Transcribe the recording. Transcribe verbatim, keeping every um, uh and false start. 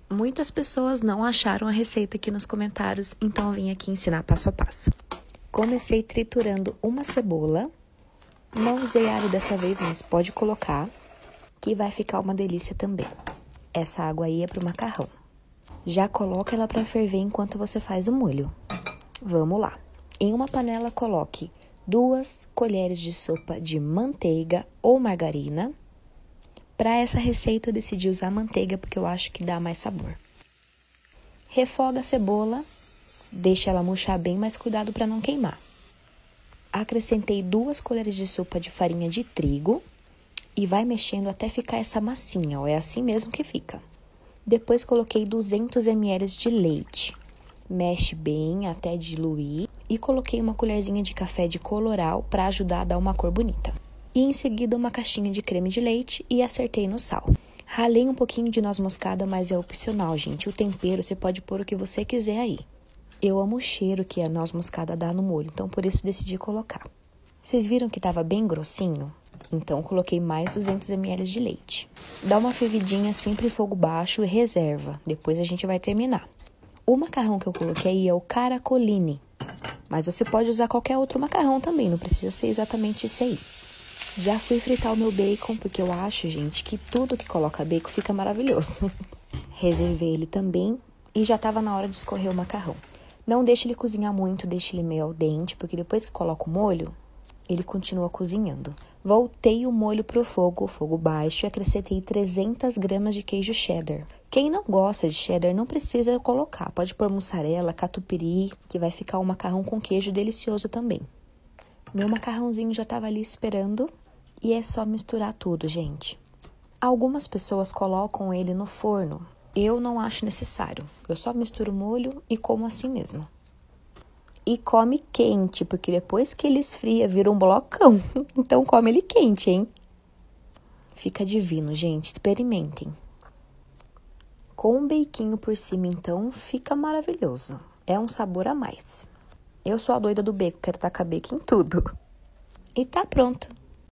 Muitas pessoas não acharam a receita aqui nos comentários, então eu vim aqui ensinar passo a passo. Comecei triturando uma cebola. Não usei alho dessa vez, mas pode colocar, que vai ficar uma delícia também. Essa água aí é pro macarrão. Já coloca ela para ferver enquanto você faz o molho. Vamos lá. Em uma panela, coloque duas colheres de sopa de manteiga ou margarina. Para essa receita, eu decidi usar manteiga porque eu acho que dá mais sabor. Refoga a cebola, deixa ela murchar bem, mas cuidado para não queimar. Acrescentei duas colheres de sopa de farinha de trigo e vai mexendo até ficar essa massinha, ó, é assim mesmo que fica. Depois coloquei duzentos mililitros de leite. Mexe bem até diluir e coloquei uma colherzinha de café de coloral para ajudar a dar uma cor bonita. E em seguida uma caixinha de creme de leite e acertei no sal. Ralei um pouquinho de noz moscada, mas é opcional, gente. O tempero você pode pôr o que você quiser aí. Eu amo o cheiro que a noz moscada dá no molho, então por isso decidi colocar. Vocês viram que estava bem grossinho? Então coloquei mais duzentos mililitros de leite. Dá uma fervidinha sempre em fogo baixo e reserva, depois a gente vai terminar. O macarrão que eu coloquei é o caracoline, mas você pode usar qualquer outro macarrão também, não precisa ser exatamente esse aí. Já fui fritar o meu bacon, porque eu acho, gente, que tudo que coloca bacon fica maravilhoso. Reservei ele também e já estava na hora de escorrer o macarrão. Não deixe ele cozinhar muito, deixe ele meio al dente, porque depois que coloca o molho, ele continua cozinhando. Voltei o molho pro fogo, fogo baixo, e acrescentei trezentas gramas de queijo cheddar. Quem não gosta de cheddar não precisa colocar, pode pôr mussarela, catupiry, que vai ficar um macarrão com queijo delicioso também. Meu macarrãozinho já estava ali esperando e é só misturar tudo, gente. Algumas pessoas colocam ele no forno, eu não acho necessário. Eu só misturo o molho e como assim mesmo. E come quente, porque depois que ele esfria, vira um blocão. Então, come ele quente, hein? Fica divino, gente. Experimentem. Com um beijinho por cima, então, fica maravilhoso. É um sabor a mais. Eu sou a doida do bacon, quero tacar bacon em tudo. E tá pronto.